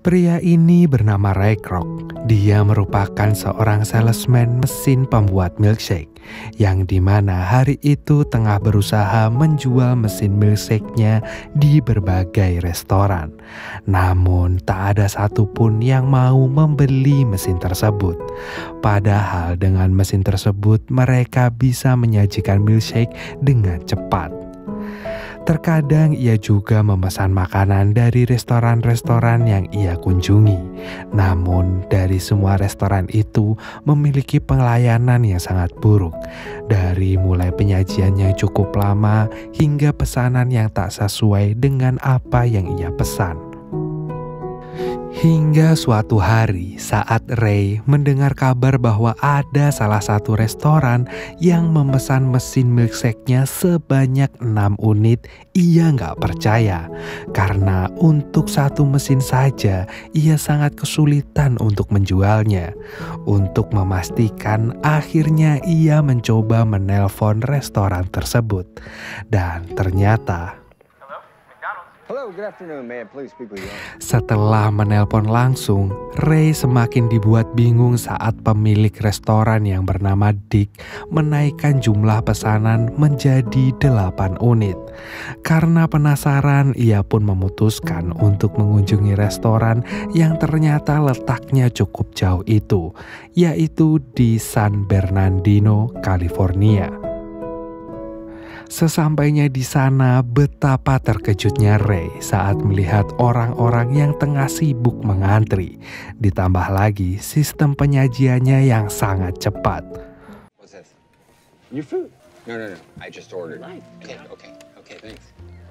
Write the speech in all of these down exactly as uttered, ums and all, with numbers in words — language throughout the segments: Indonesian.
Pria ini bernama Ray Kroc. Dia merupakan seorang salesman mesin pembuat milkshake, yang dimana hari itu tengah berusaha menjual mesin milkshake-nya di berbagai restoran. Namun tak ada satupun yang mau membeli mesin tersebut. Padahal dengan mesin tersebut mereka bisa menyajikan milkshake dengan cepat. Terkadang ia juga memesan makanan dari restoran-restoran yang ia kunjungi. Namun dari semua restoran itu memiliki pelayanan yang sangat buruk. Dari mulai penyajiannya cukup lama hingga pesanan yang tak sesuai dengan apa yang ia pesan. Hingga suatu hari saat Ray mendengar kabar bahwa ada salah satu restoran yang memesan mesin milkshake-nya sebanyak enam unit, ia nggak percaya. Karena untuk satu mesin saja ia sangat kesulitan untuk menjualnya. Untuk memastikan, akhirnya ia mencoba menelpon restoran tersebut. Dan ternyata Hello, good afternoon. May I please speak with you? Setelah menelpon langsung, Ray semakin dibuat bingung saat pemilik restoran yang bernama Dick menaikkan jumlah pesanan menjadi delapan unit. Karena penasaran, ia pun memutuskan untuk mengunjungi restoran yang ternyata letaknya cukup jauh itu, yaitu di San Bernardino, California. Sesampainya di sana, betapa terkejutnya Ray saat melihat orang-orang yang tengah sibuk mengantri. Ditambah lagi sistem penyajiannya yang sangat cepat. What's this? Your food. No, no, no. I just ordered. Right. Okay, okay, okay, thanks.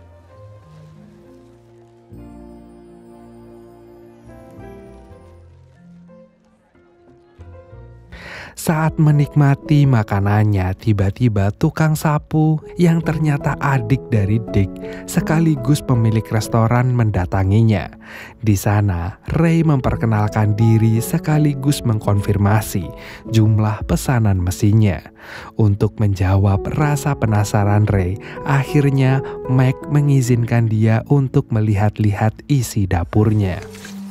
Saat menikmati makanannya, tiba-tiba tukang sapu yang ternyata adik dari Dick sekaligus pemilik restoran mendatanginya. Di sana, Ray memperkenalkan diri sekaligus mengkonfirmasi jumlah pesanan mesinnya. Untuk menjawab rasa penasaran Ray, akhirnya Mac mengizinkan dia untuk melihat-lihat isi dapurnya.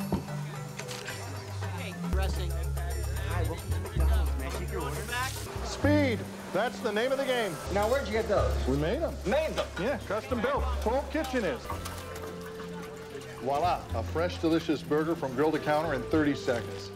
Speed. That's the name of the game. Now, where'd you get those? We made them. Made them. Yeah, custom built. Whole kitchen is. Voila, a fresh, delicious burger from grill to counter in thirty seconds.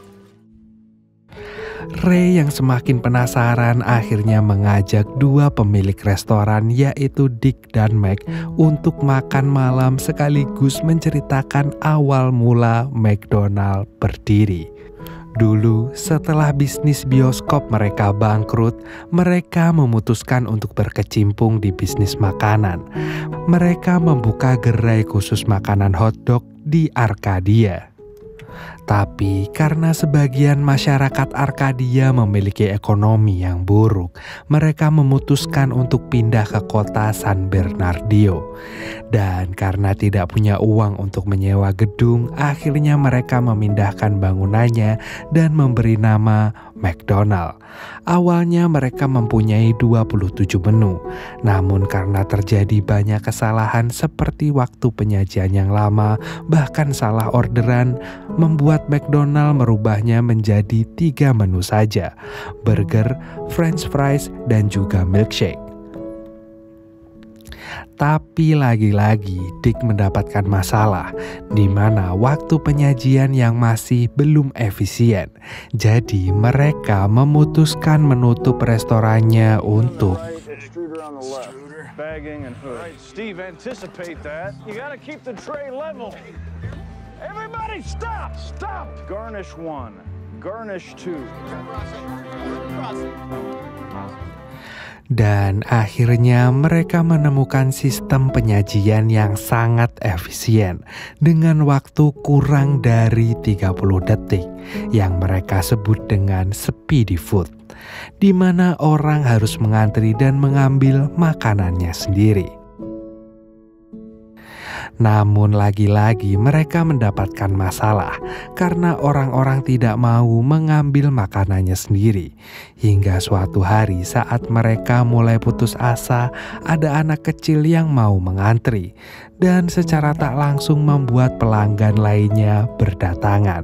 Ray yang semakin penasaran akhirnya mengajak dua pemilik restoran yaitu Dick dan Mac untuk makan malam sekaligus menceritakan awal mula McDonald berdiri. Dulu setelah bisnis bioskop mereka bangkrut, mereka memutuskan untuk berkecimpung di bisnis makanan. Mereka membuka gerai khusus makanan hotdog di Arcadia. Tapi karena sebagian masyarakat Arcadia memiliki ekonomi yang buruk, mereka memutuskan untuk pindah ke kota San Bernardino. Dan karena tidak punya uang untuk menyewa gedung, akhirnya mereka memindahkan bangunannya dan memberi nama McDonald. Awalnya mereka mempunyai dua puluh tujuh menu, namun karena terjadi banyak kesalahan seperti waktu penyajian yang lama, bahkan salah orderan, membuat McDonald merubahnya menjadi tiga menu saja, burger, french fries, dan juga milkshake. Tapi lagi-lagi Dick mendapatkan masalah, di mana waktu penyajian yang masih belum efisien. Jadi mereka memutuskan menutup restorannya untuk Bagging and hood. Right, Steve, anticipate that. You gotta keep the tray level. Everybody stop! Stop! Garnish one. Garnish two. Dan akhirnya mereka menemukan sistem penyajian yang sangat efisien dengan waktu kurang dari tiga puluh detik yang mereka sebut dengan speedy food, di mana orang harus mengantri dan mengambil makanannya sendiri. Namun lagi-lagi mereka mendapatkan masalah karena orang-orang tidak mau mengambil makanannya sendiri. Hingga suatu hari saat mereka mulai putus asa, ada anak kecil yang mau mengantri dan secara tak langsung membuat pelanggan lainnya berdatangan.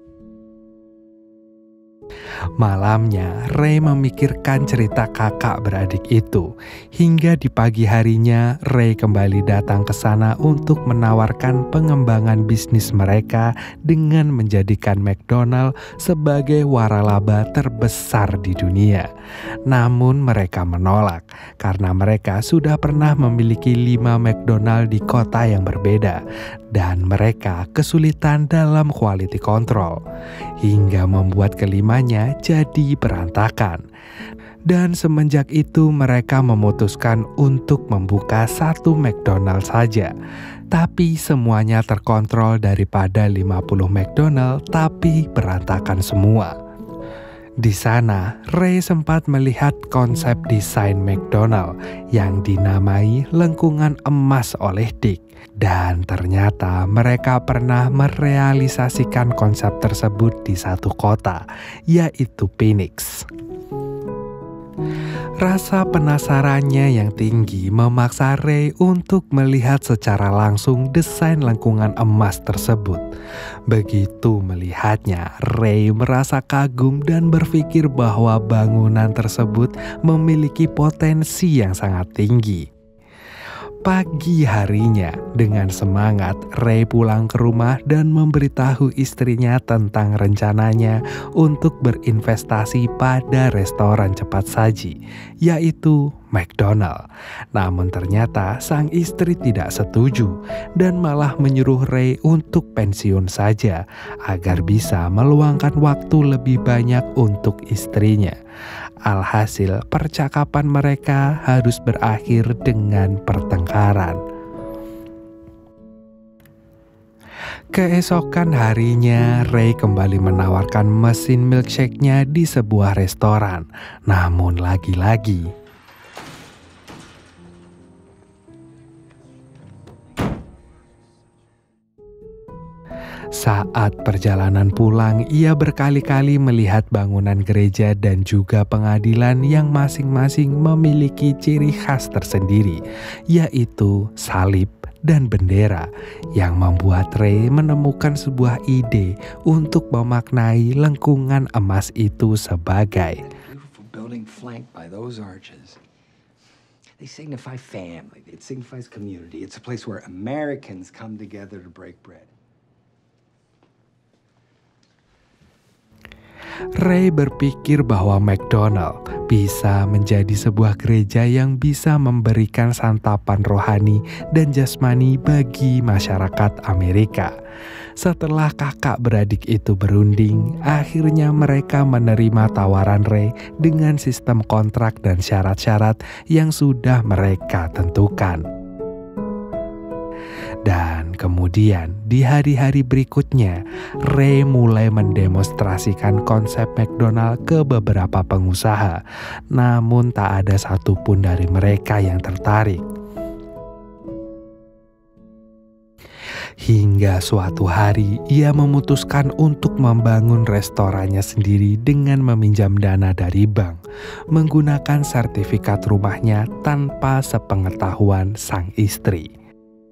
Malamnya, Ray memikirkan cerita kakak beradik itu. Hingga di pagi harinya, Ray kembali datang ke sana untuk menawarkan pengembangan bisnis mereka dengan menjadikan McDonald sebagai waralaba terbesar di dunia. Namun mereka menolak karena mereka sudah pernah memiliki lima McDonald di kota yang berbeda dan mereka kesulitan dalam quality control hingga membuat kelimanya jadi berantakan. Dan semenjak itu mereka memutuskan untuk membuka satu McDonald saja. Tapi semuanya terkontrol daripada lima puluh McDonald tapi berantakan semua. Di sana, Ray sempat melihat konsep desain McDonald yang dinamai lengkungan emas oleh Dick. Dan ternyata mereka pernah merealisasikan konsep tersebut di satu kota, yaitu Phoenix. Rasa penasarannya yang tinggi memaksa Ray untuk melihat secara langsung desain lengkungan emas tersebut. Begitu melihatnya, Ray merasa kagum dan berpikir bahwa bangunan tersebut memiliki potensi yang sangat tinggi. Pagi harinya, dengan semangat, Ray pulang ke rumah dan memberitahu istrinya tentang rencananya untuk berinvestasi pada restoran cepat saji, yaitu McDonald. Namun ternyata sang istri tidak setuju dan malah menyuruh Ray untuk pensiun saja agar bisa meluangkan waktu lebih banyak untuk istrinya. Alhasil percakapan mereka harus berakhir dengan pertengkaran. Keesokan harinya, Ray kembali menawarkan mesin milkshake-nya di sebuah restoran. Namun lagi-lagi, saat perjalanan pulang, ia berkali-kali melihat bangunan gereja dan juga pengadilan yang masing-masing memiliki ciri khas tersendiri, yaitu salib dan bendera, yang membuat Ray menemukan sebuah ide untuk memaknai lengkungan emas itu sebagai They signify family. It signifies community. It's a place where Americans come together to break bread. Ray berpikir bahwa McDonald bisa menjadi sebuah gereja yang bisa memberikan santapan rohani dan jasmani bagi masyarakat Amerika. Setelah kakak beradik itu berunding, akhirnya mereka menerima tawaran Ray dengan sistem kontrak dan syarat-syarat yang sudah mereka tentukan. Dan kemudian di hari-hari berikutnya, Ray mulai mendemonstrasikan konsep McDonald ke beberapa pengusaha. Namun tak ada satupun dari mereka yang tertarik. Hingga suatu hari ia memutuskan untuk membangun restorannya sendiri dengan meminjam dana dari bank, menggunakan sertifikat rumahnya tanpa sepengetahuan sang istri.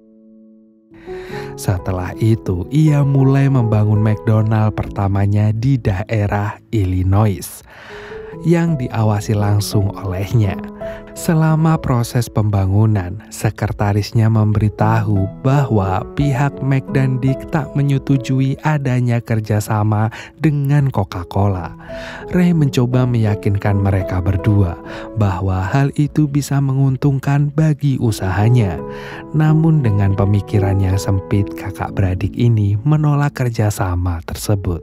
Setelah itu, ia mulai membangun McDonald pertamanya di daerah Illinois, yang diawasi langsung olehnya. Selama proses pembangunan, sekretarisnya memberitahu bahwa pihak Mac dan Dick tak menyetujui adanya kerjasama dengan Coca-Cola. Ray mencoba meyakinkan mereka berdua bahwa hal itu bisa menguntungkan bagi usahanya. Namun dengan pemikiran yang sempit, kakak beradik ini menolak kerjasama tersebut.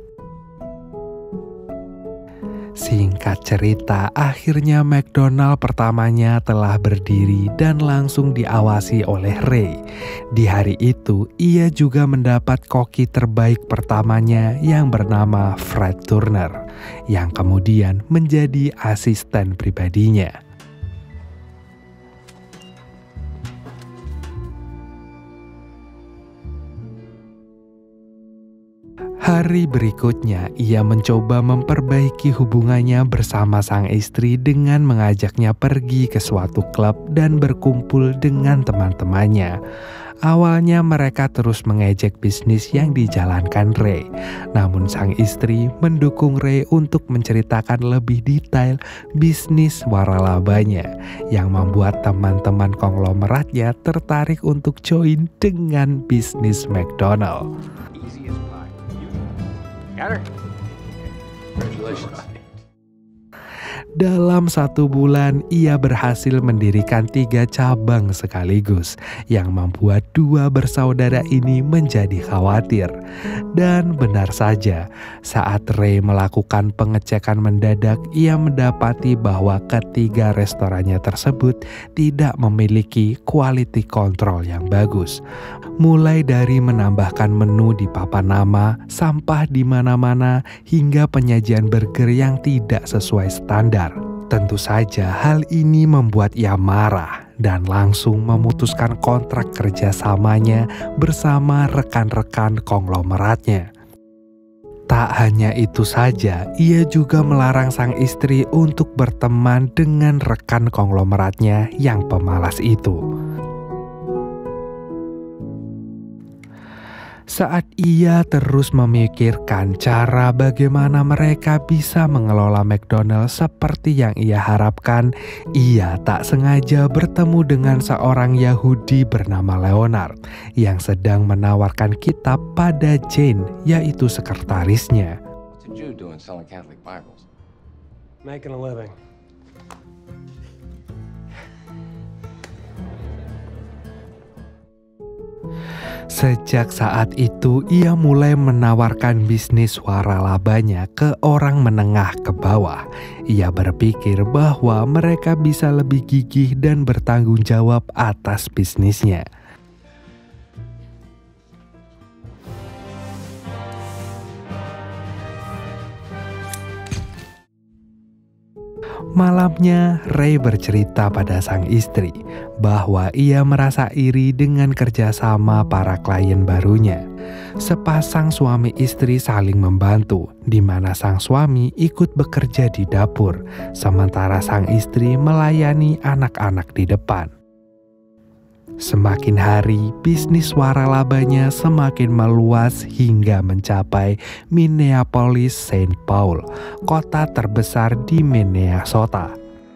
Singkat cerita, akhirnya McDonald pertamanya telah berdiri dan langsung diawasi oleh Ray. Di hari itu, ia juga mendapat koki terbaik pertamanya yang bernama Fred Turner, yang kemudian menjadi asisten pribadinya. Hari berikutnya, ia mencoba memperbaiki hubungannya bersama sang istri dengan mengajaknya pergi ke suatu klub dan berkumpul dengan teman-temannya. Awalnya mereka terus mengejek bisnis yang dijalankan Ray. Namun sang istri mendukung Ray untuk menceritakan lebih detail bisnis waralabanya, yang membuat teman-teman konglomeratnya tertarik untuk join dengan bisnis McDonald. Easy as pie. Got her? Congratulations. Dalam satu bulan, ia berhasil mendirikan tiga cabang sekaligus, yang membuat dua bersaudara ini menjadi khawatir. Dan benar saja, saat Ray melakukan pengecekan mendadak, ia mendapati bahwa ketiga restorannya tersebut tidak memiliki quality control yang bagus. Mulai dari menambahkan menu di papan nama, sampah di mana-mana, hingga penyajian burger yang tidak sesuai standar. Tentu saja hal ini membuat ia marah dan langsung memutuskan kontrak kerjasamanya bersama rekan-rekan konglomeratnya. Tak hanya itu saja, ia juga melarang sang istri untuk berteman dengan rekan konglomeratnya yang pemalas itu. Saat ia terus memikirkan cara bagaimana mereka bisa mengelola McDonald seperti yang ia harapkan, ia tak sengaja bertemu dengan seorang Yahudi bernama Leonard yang sedang menawarkan kitab pada Jane, yaitu sekretarisnya. What's a Jew doing selling Catholic Bibles? Making a living. Sejak saat itu, ia mulai menawarkan bisnis waralabanya ke orang menengah ke bawah. Ia berpikir bahwa mereka bisa lebih gigih dan bertanggung jawab atas bisnisnya. Malamnya, Ray bercerita pada sang istri bahwa ia merasa iri dengan kerjasama para klien barunya. Sepasang suami istri saling membantu, di mana sang suami ikut bekerja di dapur, sementara sang istri melayani anak-anak di depan. Semakin hari, bisnis waralabanya semakin meluas hingga mencapai Minneapolis Saint Paul, kota terbesar di Minnesota.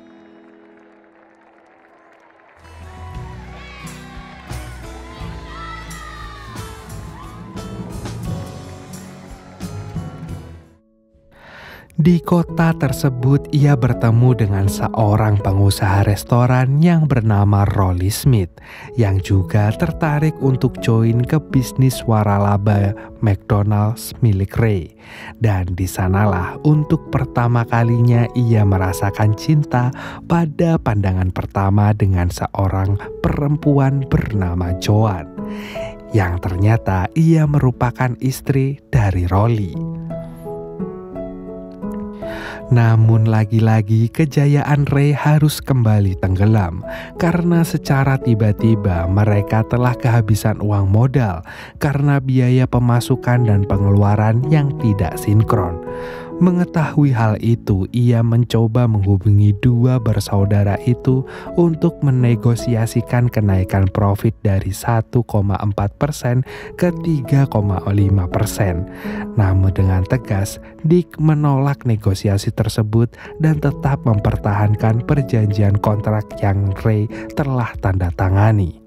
Di kota tersebut, ia bertemu dengan seorang pengusaha restoran yang bernama Rolly Smith, yang juga tertarik untuk join ke bisnis waralaba McDonald's milik Ray. Dan di sanalah untuk pertama kalinya ia merasakan cinta pada pandangan pertama dengan seorang perempuan bernama Joan, yang ternyata ia merupakan istri dari Rolly. Namun lagi-lagi kejayaan Ray harus kembali tenggelam karena secara tiba-tiba mereka telah kehabisan uang modal karena biaya pemasukan dan pengeluaran yang tidak sinkron. Mengetahui hal itu, ia mencoba menghubungi dua bersaudara itu untuk menegosiasikan kenaikan profit dari satu koma empat persen ke tiga koma lima persen. Namun dengan tegas, Dick menolak negosiasi tersebut dan tetap mempertahankan perjanjian kontrak yang Ray telah tanda tangani.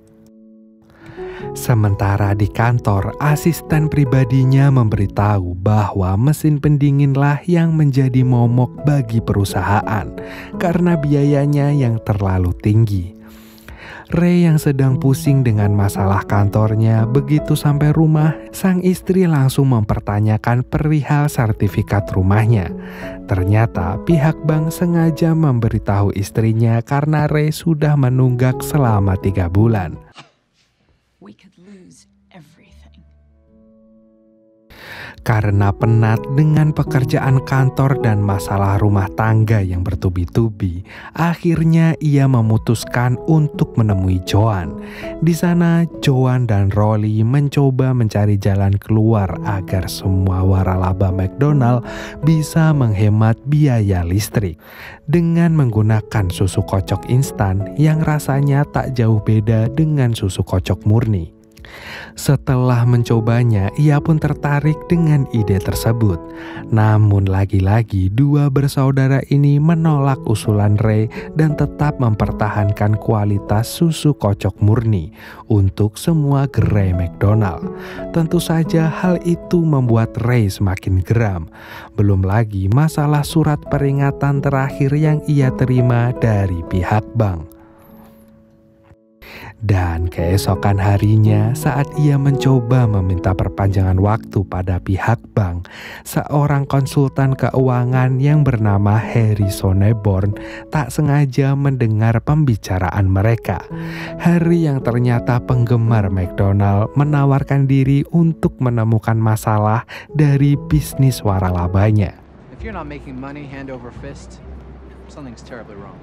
Sementara di kantor, asisten pribadinya memberitahu bahwa mesin pendinginlah yang menjadi momok bagi perusahaan karena biayanya yang terlalu tinggi. Ray yang sedang pusing dengan masalah kantornya, begitu sampai rumah, sang istri langsung mempertanyakan perihal sertifikat rumahnya. Ternyata pihak bank sengaja memberitahu istrinya karena Ray sudah menunggak selama tiga bulan. Karena penat dengan pekerjaan kantor dan masalah rumah tangga yang bertubi-tubi, akhirnya ia memutuskan untuk menemui Joan. Di sana, Joan dan Rolly mencoba mencari jalan keluar agar semua waralaba McDonald bisa menghemat biaya listrik dengan menggunakan susu kocok instan yang rasanya tak jauh beda dengan susu kocok murni. Setelah mencobanya, ia pun tertarik dengan ide tersebut. Namun lagi-lagi dua bersaudara ini menolak usulan Ray dan tetap mempertahankan kualitas susu kocok murni untuk semua gerai McDonald. Tentu saja hal itu membuat Ray semakin geram. Belum lagi masalah surat peringatan terakhir yang ia terima dari pihak bank. Dan keesokan harinya saat ia mencoba meminta perpanjangan waktu pada pihak bank, seorang konsultan keuangan yang bernama Harry Sonneborn tak sengaja mendengar pembicaraan mereka. Harry yang ternyata penggemar McDonald menawarkan diri untuk menemukan masalah dari bisnis waralabanya. If you're not making money hand over fist, something's terribly wrong.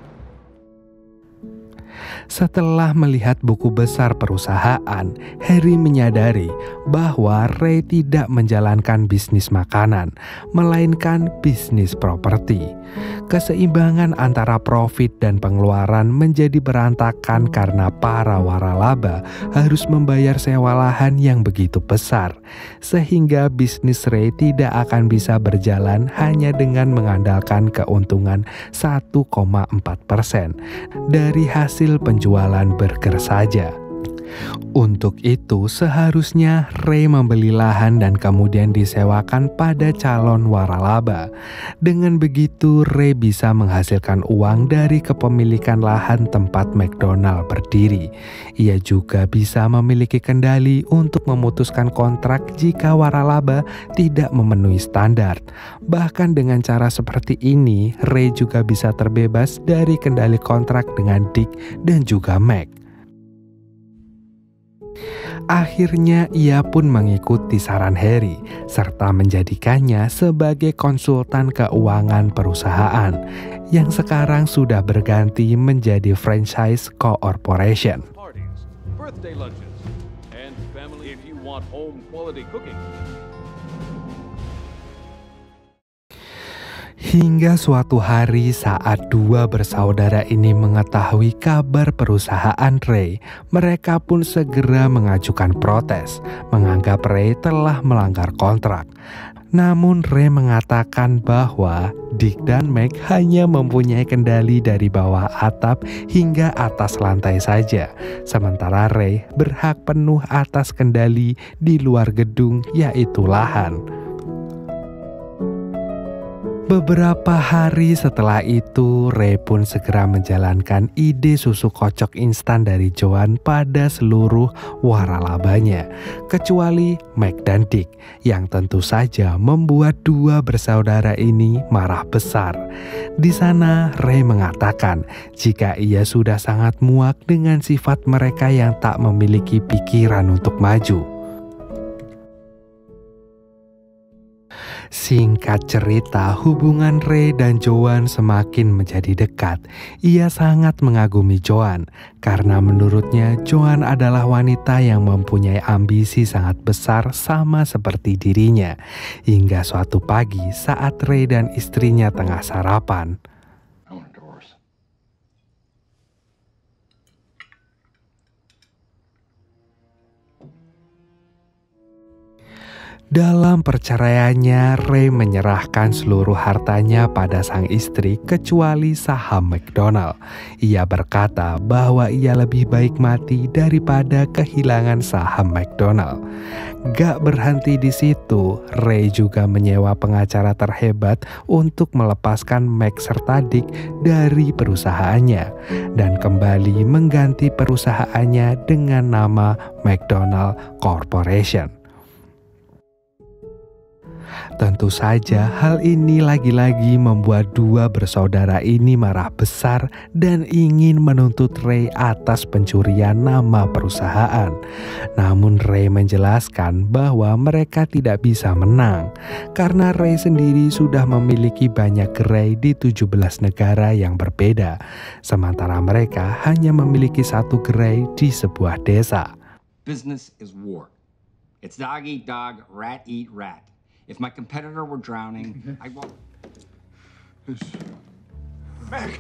Setelah melihat buku besar perusahaan, Harry menyadari bahwa Ray tidak menjalankan bisnis makanan, melainkan bisnis properti. Keseimbangan antara profit dan pengeluaran menjadi berantakan karena para waralaba harus membayar sewa lahan yang begitu besar, sehingga bisnis Ray tidak akan bisa berjalan hanya dengan mengandalkan keuntungan satu koma empat persen dari hasil penjualan burger saja. Untuk itu seharusnya Ray membeli lahan dan kemudian disewakan pada calon waralaba. Dengan begitu Ray bisa menghasilkan uang dari kepemilikan lahan tempat McDonald berdiri. Ia juga bisa memiliki kendali untuk memutuskan kontrak jika waralaba tidak memenuhi standar. Bahkan dengan cara seperti ini, Ray juga bisa terbebas dari kendali kontrak dengan Dick dan juga Mac. Akhirnya ia pun mengikuti saran Harry serta menjadikannya sebagai konsultan keuangan perusahaan yang sekarang sudah berganti menjadi franchise corporation. Parties, birthday lunches, and family if you want home quality cooking. Hingga suatu hari saat dua bersaudara ini mengetahui kabar perusahaan Ray, mereka pun segera mengajukan protes, menganggap Ray telah melanggar kontrak. Namun Ray mengatakan bahwa Dick dan Mac hanya mempunyai kendali dari bawah atap hingga atas lantai saja, sementara Ray berhak penuh atas kendali di luar gedung, yaitu lahan. Beberapa hari setelah itu, Ray pun segera menjalankan ide susu kocok instan dari Joan pada seluruh waralabanya, kecuali Mac dan Dick, yang tentu saja membuat dua bersaudara ini marah besar. Di sana, Ray mengatakan jika ia sudah sangat muak dengan sifat mereka yang tak memiliki pikiran untuk maju. Singkat cerita, hubungan Ray dan Joan semakin menjadi dekat. Ia sangat mengagumi Joan karena menurutnya Joan adalah wanita yang mempunyai ambisi sangat besar sama seperti dirinya. Hingga suatu pagi saat Ray dan istrinya tengah sarapan, dalam perceraiannya, Ray menyerahkan seluruh hartanya pada sang istri kecuali saham McDonald. Ia berkata bahwa ia lebih baik mati daripada kehilangan saham McDonald. Gak berhenti di situ, Ray juga menyewa pengacara terhebat untuk melepaskan Mac serta Dick dari perusahaannya dan kembali mengganti perusahaannya dengan nama McDonald Corporation. Tentu saja hal ini lagi-lagi membuat dua bersaudara ini marah besar dan ingin menuntut Ray atas pencurian nama perusahaan. Namun Ray menjelaskan bahwa mereka tidak bisa menang karena Ray sendiri sudah memiliki banyak gerai di tujuh belas negara yang berbeda, sementara mereka hanya memiliki satu gerai di sebuah desa. Business is war. It's dog eat dog, rat eat rat. If my competitor were drowning, I won't. Mac!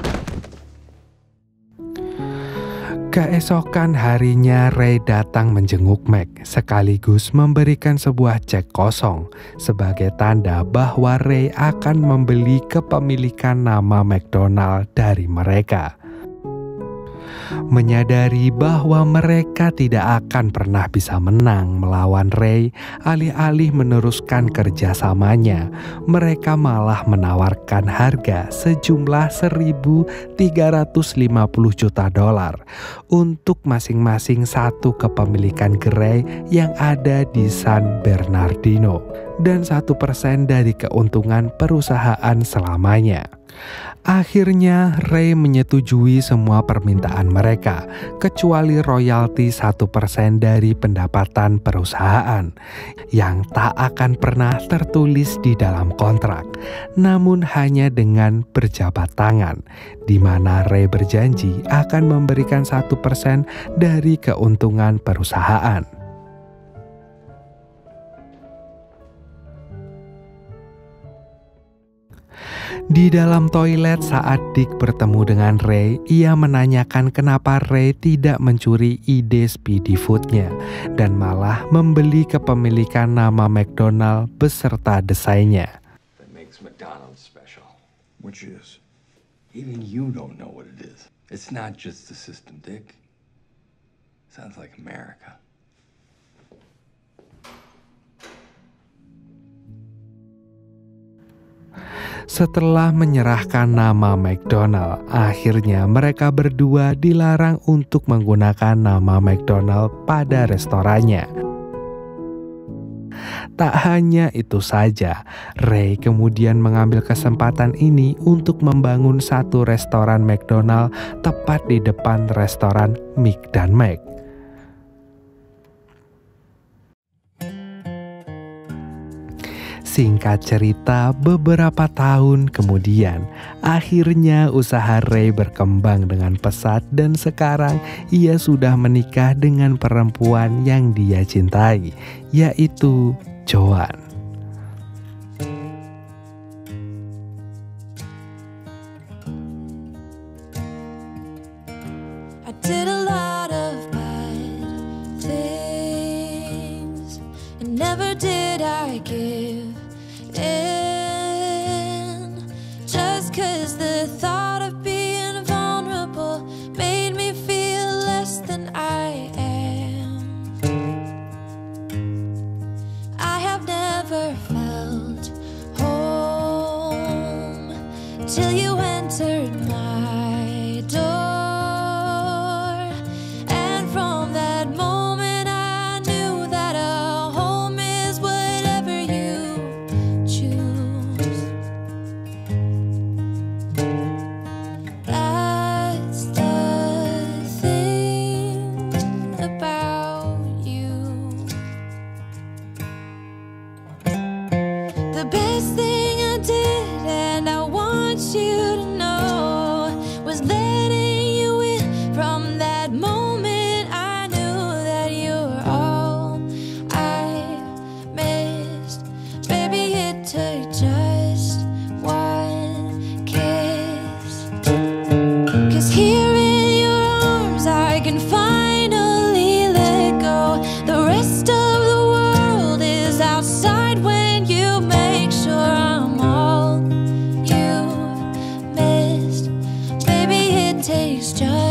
Keesokan harinya Ray datang menjenguk Mac sekaligus memberikan sebuah cek kosong sebagai tanda bahwa Ray akan membeli kepemilikan nama McDonald dari mereka. Menyadari bahwa mereka tidak akan pernah bisa menang melawan Ray, alih-alih meneruskan kerjasamanya, mereka malah menawarkan harga sejumlah seribu tiga ratus lima puluh juta dolar untuk masing-masing satu kepemilikan gerai yang ada di San Bernardino dan satu persen dari keuntungan perusahaan selamanya. Akhirnya Ray menyetujui semua permintaan mereka, kecuali royalti satu persen dari pendapatan perusahaan, yang tak akan pernah tertulis di dalam kontrak, namun hanya dengan berjabat tangan, di mana Ray berjanji akan memberikan satu persen dari keuntungan perusahaan. Di dalam toilet saat Dick bertemu dengan Ray, ia menanyakan kenapa Ray tidak mencuri ide Speedy Food-nya dan malah membeli kepemilikan nama McDonald beserta desainnya. That makes McDonald's special. Which is? Even you don't know what it is. It's not just the system, Dick. Sounds like America. Setelah menyerahkan nama McDonald, akhirnya mereka berdua dilarang untuk menggunakan nama McDonald pada restorannya. Tak hanya itu saja, Ray kemudian mengambil kesempatan ini untuk membangun satu restoran McDonald tepat di depan restoran Mick dan Mac. Singkat cerita, beberapa tahun kemudian, akhirnya usaha Ray berkembang dengan pesat dan sekarang ia sudah menikah dengan perempuan yang dia cintai, yaitu Joan. I did a lot of bad things, and never did I give in, just 'cause the thought of being vulnerable made me feel less than I am. I have never felt home till you entered my door, and from that moment I knew that a home is whatever you choose. That's the thing about you. The best thing I did, and I want you to know, was letting you in. From that moment I knew that you were all I missed. Baby, it took just one kiss. 'Cause here in your arms I can finally let go. The rest of the world is outside when you make sure I'm all you missed. Baby, it takes just